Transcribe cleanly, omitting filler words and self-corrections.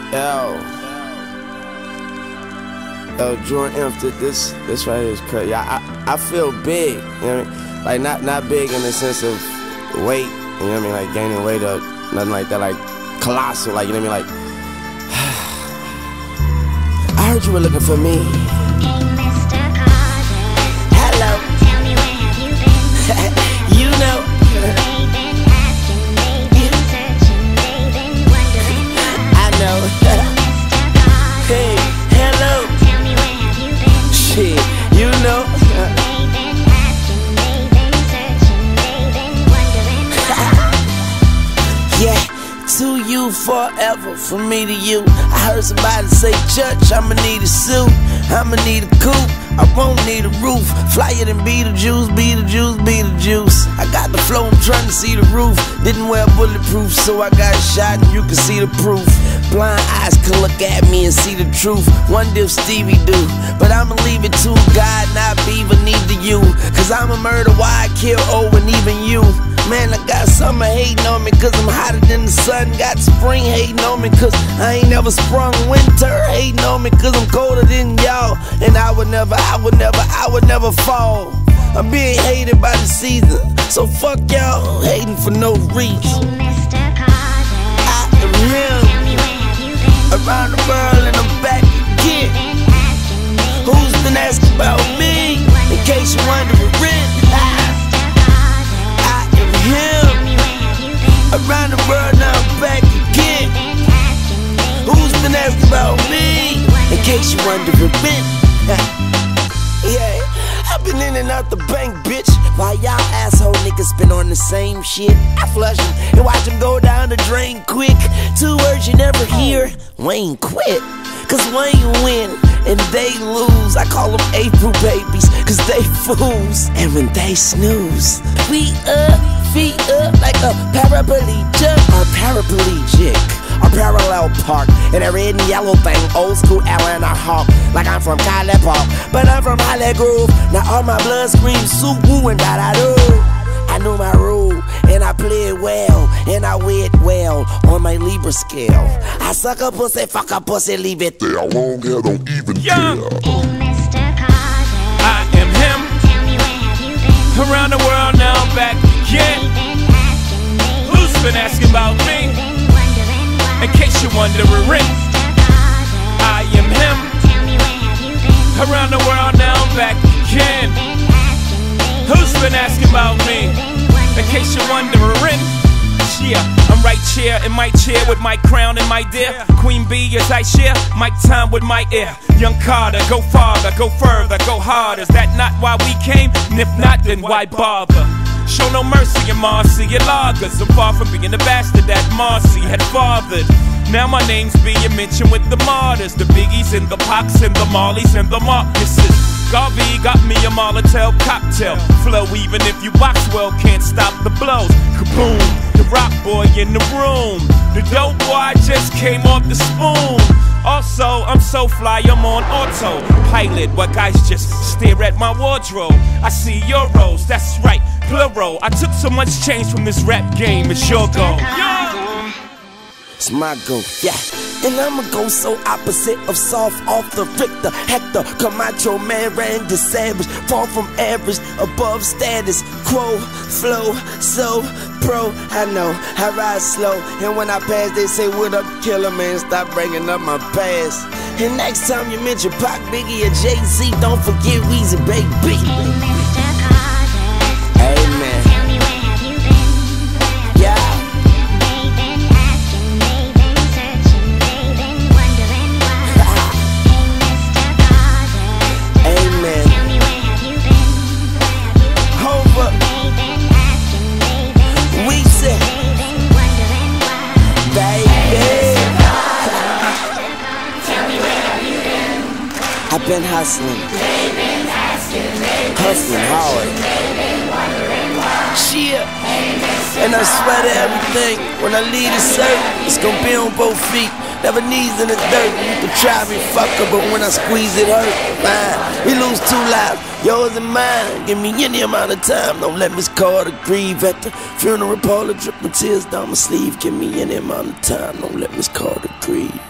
Yo, Jordan empty. This right here is crazy. I feel big, you know what I mean? Like not big in the sense of weight, you know what I mean? Like gaining weight or nothing like that. Like colossal, like, you know what I mean? Like I heard you were looking for me. Hey, Mr.Carter. Hello. Tell me where have you been? You know. They've been asking, they've been searching, they've been wondering why. I know. Mr.Carter. Hey, hello. Tell me where have you been? Shit, you know. They've been asking, they've been searching, they've been wondering why. Yeah, to you forever, from me to you. I heard somebody say, church, I'ma need a suit, I'ma need a coupe, I won't need a roof. Flyer than Beetlejuice, Beetlejuice, Beetlejuice. I got the flow, I'm trying to see the roof. Didn't wear bulletproof, so I got shot and you can see the proof. Blind eyes can look at me and see the truth. Wonder if Stevie do, but I'ma leave it to God, not Beaver, neither you. Cause I'm a murder, why I kill O and even you. Man, I got summer hating on me cause I'm hotter than the sun. Got spring hating on me cause I ain't never sprung. Winter hating on me cause I'm colder than y'all. And I would never fall. I'm being hated by the season, so fuck y'all hating for no reason. Hey, Mr.Carter. I am him. Tell me where have you been? Around the world and I'm back again. Been asking, they've Who's been asking about me? In case you're wondering, I am him. Around the world now I'm back again. Who's been asking about me? In case you're wondering, yeah, I've been in and out the bank, bitch. While y'all asshole niggas been on the same shit. I flush them and watch them go down the drain quick. 2 words you never hear, Wayne quit. Cause Wayne win and they lose. I call them April babies cause they fools. And when they snooze, we up, feet up like a paraplegic or paraplegic. A parallel park in a red and yellow thing, old school Atlanta Hawk. Like I'm from College Park, but I'm from Holly Grove. Now all my blood screams soup, woo, and da-da-do. I knew my rule, and I played well, and I went well on my Libra scale. I suck a pussy, fuck a pussy, leave it there. Long hair don't even care. Hey, Mr.Carter. I am him. Tell me where have you been? Around the world now I'm back again. They've been asking, they've Who's been asking about me? been wondering why. In case you're wondering, I am him. Tell me where have you been? Around the world now I'm back again. Been asking, they've Who's been asking about me? In case you're wondering, yeah, I'm right here in my chair with my crown and my dear Queen Bee as I share my time with my ear. Young Carter, go farther, go further, go harder. Is that not why we came? And if not, then why bother? Show no mercy in Marcy and lagers. So far from being the bastard that Marcy had fathered. Now my name's being mentioned with the martyrs, the Biggies and the Pocs and the Marleys and the Marcuses. Garvey got me a Molotov cocktail flow. Even if you box well, can't stop the blows. Kaboom, the rock boy in the room. The dope boy just came off the spoon. Also, I'm so fly, I'm on autopilot. Where guys just stare at my wardrobe. I see euros, that's right, plural. I took so much change from this rap game, it's your goal. It's my goal, yeah. And I'ma go so opposite of soft off the Richter, Hector, Camacho, man, Randy Savage. Far from average, above status quo, flow, so pro. I know, I ride slow, and when I pass they say what up killer, man, stop bringing up my past. And next time you mention Pac, Biggie, or Jay-Z, don't forget Weezy, baby. Amen. Tell me where have you been? Yeah. They've been asking, they've been searching, they've been wondering why. Hey, Mr.Carter. Amen. Tell me where have you been? Hold up. They've been asking, they've been Weezy, they've been wondering why. baby. Tell me where have you been? I've been hustling. They've been asking, they've been Hustling hard. they've been wondering why. Shit. And I swear to everything, when I leave the circle, it's gonna be on both feet. Never knees in the dirt. You can try me, fucker, but when I squeeze it hurt. Fine. We lose 2 lives, yours and mine. Give me any amount of time. Don't let Miss Carter grieve at the funeral parlor. Dripping tears down my sleeve. Give me any amount of time. Don't let Miss Carter grieve.